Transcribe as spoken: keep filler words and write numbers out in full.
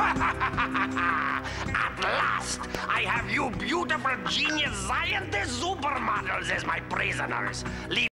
At last, I have you beautiful genius scientist supermodels as my prisoners. Leave